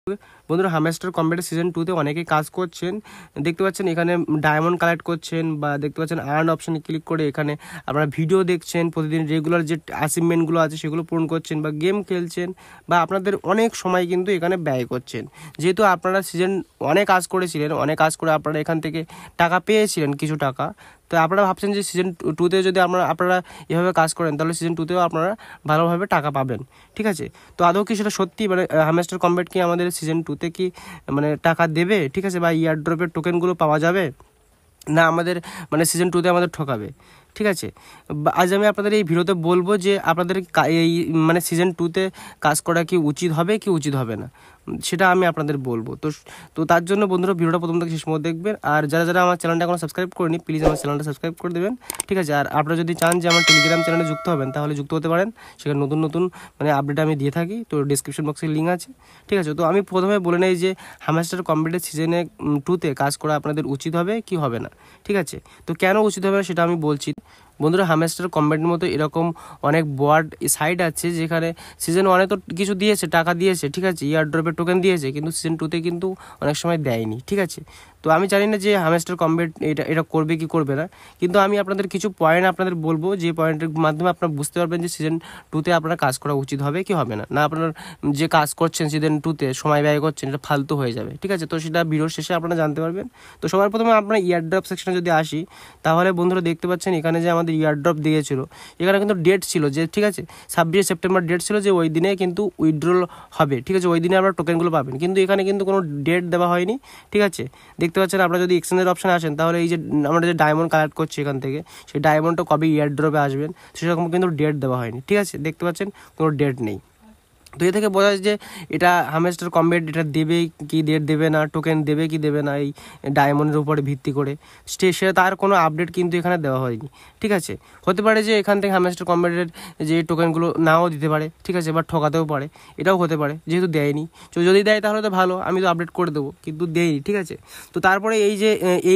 বন্ধুরা hamster combat season 2-তে অনেকেই কাজ করছেন, দেখতে পাচ্ছেন এখানে ডায়মন্ড কালেক্ট করছেন বা দেখতে পাচ্ছেন আর্ন অপশনে ক্লিক করে এখানে আপনারা ভিডিও দেখছেন, প্রতিদিন রেগুলার যে অ্যাচিভমেন্টগুলো আছে সেগুলো পূরণ করছেন বা গেম খেলছেন বা আপনাদের অনেক সময় কিন্তু এখানে ব্যয় করছেন। যেহেতু আপনারা সিজন 1-এ কাজ করেছিলেন, অনেক কাজ করে আপনারা এখান থেকে টাকা পেয়েছিলেন কিছু টাকা, তো আপনারা ভাবছেন যে সিজন 2-তে যদি আপনারা এভাবে কাজ করেন তাহলে সিজন 2-তেও আপনারা ভালোভাবে টাকা পাবেন, ঠিক আছে। তো আদৌ কি সেটা সত্যি, মানে হামস্টার কম্ব্যাট কি আমাদের সিজন 2-তে কি মানে টাকা দেবে, ঠিক আছে, বা ইয়ার ড্রপের টোকেনগুলো পাওয়া যাবে, না আমাদের মানে সিজন 2-তে আমাদের ঠকাবে, ঠিক আছে। আজ আমি আপনাদের এই ভিডিওতে বলবো যে আপনাদের এই মানে সিজন 2-তে কাজ করা কি উচিত হবে কি উচিত হবে না, সেটা আমি আপনাদের বলবো। তো তার জন্য বন্ধুরা ভিডিওটা প্রথম থেকে শেষ পর্যন্ত দেখবেন। আর যারা আমার চ্যানেলটা এখনো সাবস্ক্রাইব করেনি প্লিজ আমার চ্যানেলটা সাবস্ক্রাইব করে দেবেন, ঠিক আছে। আর আপনারা যদি চান যে আমার টেলিগ্রাম চ্যানেলে যুক্ত হবেন তাহলে যুক্ত হতে পারেন, সেখানে নতুন মানে আপডেট আমি দিয়ে থাকি, তো ডিসক্রিপশন বক্সে লিঙ্ক আছে, ঠিক আছে। তো আমি প্রথমে বলে নেই যে হামস্টার কম্ব্যাটের সিজনে 2-তে কাজ করা আপনাদের উচিত হবে কি হবে না, ঠিক আছে। তো কেন উচিত হবে না সেটা আমি বলছি। বন্ধুরা হামস্টার কম্ব্যাটের মতো এরকম অনেক বোয়ার্ড সাইট আছে যেখানে সিজন 1-এ তো কিছু দিয়েছে, টাকা দিয়েছে, ঠিক আছে, ইয়ার ড্রপের টোকেন দিয়েছে, কিন্তু সিজন 2-তে কিন্তু অনেক সময় দেয়নি, ঠিক আছে। তো আমি জানি না যে হামস্টার কম্ব্যাট এটা করবে কি করবে না, কিন্তু আমি আপনাদের কিছু পয়েন্ট আপনাদের বলবো যে পয়েন্টের মাধ্যমে আপনারা বুঝতে পারবেন যে সিজন 2-তে আপনারা কাজ করা উচিত হবে কি হবে না, না আপনার যে কাজ করছেন সিজন 2-তে সময় ব্যয় করছেন এটা ফালতু হয়ে যাবে, ঠিক আছে। তো সেটা ভিডিওর শেষে আপনারা জানতে পারবেন। তো সবার প্রথমে আপনারা ইয়ার ড্রপ সেকশনে যদি আসি তাহলে বন্ধুরা দেখতে পাচ্ছেন এখানে যে আমাদের ইয়ার ড্রপ দিয়েছিল, এখানে কিন্তু ডেট ছিল যে, ঠিক আছে, 26 সেপ্টেম্বর ডেট ছিল যে ওই দিনে কিন্তু উইথড্রল হবে, ঠিক আছে, ওই দিনে আপনারা টোকেনগুলো পাবেন, কিন্তু এখানে কিন্তু কোনো ডেট দেওয়া হয়নি, ঠিক আছে। দেখতে পাচ্ছেন আপনারা যদি এক্সচেঞ্জের অপশানে আসেন তাহলে এই যে আমরা যে ডায়মন্ড কালেক্ট করছি এখান থেকে, সেই ডায়মন্ডটা কবে ইয়ার ড্রপে আসবেন সেরকম কিন্তু ডেট দেওয়া হয়নি, ঠিক আছে, দেখতে পাচ্ছেন কোনো ডেট নেই। তো এ থেকে বোঝা যায় যে এটা হামস্টার কম্ব্যাট এটা দেবে কি ডেট দেবে না, টোকেন দেবে কি দেবে না এই ডায়মন্ডের উপরে ভিত্তি করে, সেটা তার কোনো আপডেট কিন্তু এখানে দেওয়া হয়নি, ঠিক আছে। হতে পারে যে এখান থেকে হামস্টার কম্ব্যাটের যে টোকেনগুলো নাও দিতে পারে, ঠিক আছে, বা ঠকাতেও পারে, এটাও হতে পারে, যেহেতু দেয়নি। তো যদি দেয় তাহলে তো ভালো, আমি তো আপডেট করে দেবো, কিন্তু দেয়নি, ঠিক আছে। তো তারপরে এই যে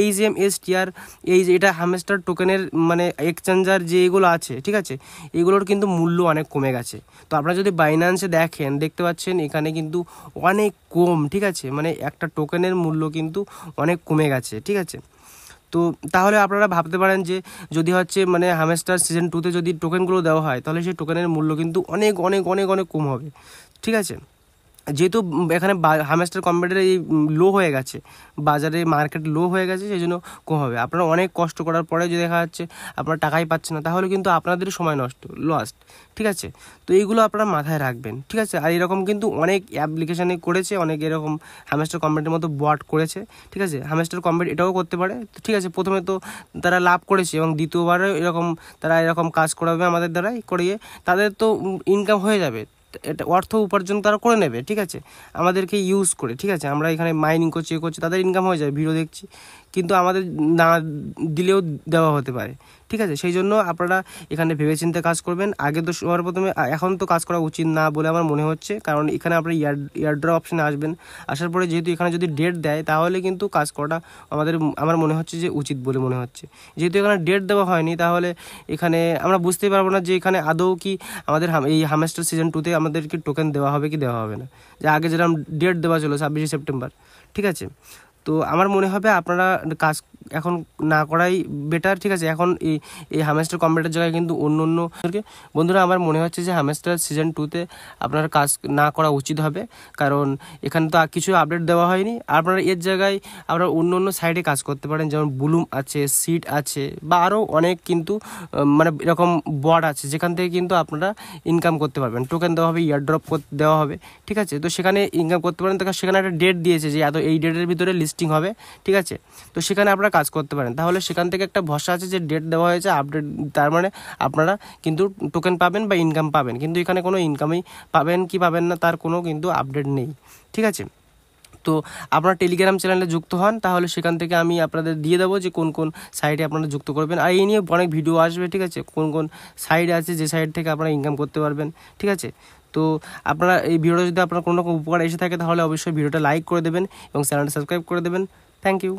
HMSTR এই যে এটা হামস্টার টোকেনের মানে এক্সচেঞ্জার যে এগুলো আছে, ঠিক আছে, এগুলোর কিন্তু মূল্য অনেক কমে গেছে। তো আপনারা যদি বাইন্যান্সে দেখেন দেখতে পাচ্ছেন এখানে কিন্তু অনেক কম, ঠিক আছে, মানে একটা টোকেনের মূল্য কিন্তু অনেক কমে গেছে, ঠিক আছে। তো তাহলে আপনারা ভাবতে পারেন যে যদি হচ্ছে মানে হামস্টার সিজন 2-তে যদি টোকেনগুলো দেওয়া হয় তাহলে সেই টোকেনের মূল্য কিন্তু অনেক অনেক অনেক অনেক কম হবে, ঠিক আছে। যেহেতু এখানে হামস্টার কম্ব্যাটের এই লো হয়ে গেছে, বাজারে মার্কেট লো হয়ে গেছে, সেই জন্য কম হবে। আপনারা অনেক কষ্ট করার পরে যদি দেখা যাচ্ছে আপনারা টাকাই পাচ্ছেন না তাহলে কিন্তু আপনাদেরই সময় নষ্ট, লস্ট, ঠিক আছে। তো এইগুলো আপনারা মাথায় রাখবেন, ঠিক আছে। আর এরকম কিন্তু অনেক অ্যাপ্লিকেশানে করেছে, অনেক এরকম হামস্টার কম্ব্যাটের মতো বট করেছে, ঠিক আছে। হামস্টার কম্ব্যাট এটাও করতে পারে, ঠিক আছে। প্রথমে তো তারা লাভ করেছে এবং দ্বিতীয়বারও তারা এরকম কাজ করাবে আমাদের দ্বারাই করিয়ে তাদের তো ইনকাম হয়ে যাবে, এটা অর্থ উপার্জন তারা করে নেবে, ঠিক আছে, আমাদেরকে ইউজ করে, ঠিক আছে। আমরা এখানে মাইনিং করছি তাদের ইনকাম হয়ে যায়, ভিডিও দেখছি, কিন্তু আমাদের না দিলেও দেওয়া হতে পারে, ঠিক আছে। সেই জন্য আপনারা এখানে ভেবেচিন্তে কাজ করবেন। আগে তো সবার প্রথমে এখন তো কাজ করা উচিত না বলে আমার মনে হচ্ছে, কারণ এখানে আপনারা ইয়ারড্রপ অপশানে আসবেন, আসার পরে যেহেতু এখানে যদি ডেট দেয় তাহলে কিন্তু কাজ করাটা আমার মনে হচ্ছে যে উচিত বলে মনে হচ্ছে। যেহেতু এখানে ডেট দেওয়া হয়নি তাহলে এখানে আমরা বুঝতেই পারবো না যে এখানে আদৌ কি আমাদের এই হামস্টার সিজন 2-তে আমাদেরকে টোকেন দেওয়া হবে কি দেওয়া হবে না, যে আগে যেরকম ডেট দেওয়া ছিল 26 সেপ্টেম্বর, ঠিক আছে। তো আমার মনে হবে আপনারা কাজ এখন না করাই বেটার, ঠিক আছে। এখন এই হামস্টার কম্ব্যাটের জায়গায় কিন্তু অন্য বন্ধুরা আমার মনে হচ্ছে যে হামস্টার সিজন 2-তে আপনার কাজ না করা উচিত হবে, কারণ এখানে তো কিছু আপডেট দেওয়া হয়নি। আপনারা এর জায়গায় আপনারা অন্য সাইডে কাজ করতে পারেন, যেমন বুলুম আছে, সিট আছে, বা আরও অনেক কিন্তু মানে এরকম বট আছে যেখান থেকে কিন্তু আপনারা ইনকাম করতে পারবেন, টোকেন দেওয়া হবে, ইয়ারড্রপ দেওয়া হবে, ঠিক আছে। তো সেখানে ইনকাম করতে পারেন, তো সেখানে একটা ডেট দিয়েছে যে এই ডেটের ভিতরে লিস্টিং হবে, ঠিক আছে। তো সেখানে আপনারা কাজ করতে পারেন, তাহলে সেখান থেকে একটা ভরসা আছে যে ডেট দেওয়া হয়েছে, আপডেট, তার মানে আপনারা কিন্তু টোকেন পাবেন বা ইনকাম পাবেন, কিন্তু এখানে কোনো ইনকামই পাবেন কি পাবেন না তার কোনো কিন্তু আপডেট নেই, ঠিক আছে। তো আপনারা টেলিগ্রাম চ্যানেলে যুক্ত হন, তাহলে সেখান থেকে আমি আপনাদের দিয়ে দেবো যে কোন কোন সাইটে আপনারা যুক্ত করবেন, আর এই নিয়ে অনেক ভিডিও আসবে, ঠিক আছে, কোন কোন সাইট আছে যে সাইট থেকে আপনারা ইনকাম করতে পারবেন, ঠিক আছে। তো আপনারা এই ভিডিওটা যদি আপনার কোনো রকম উপকার এসে থাকে তাহলে অবশ্যই ভিডিওটা লাইক করে দেবেন এবং চ্যানেলটা সাবস্ক্রাইব করে দেবেন। Thank you.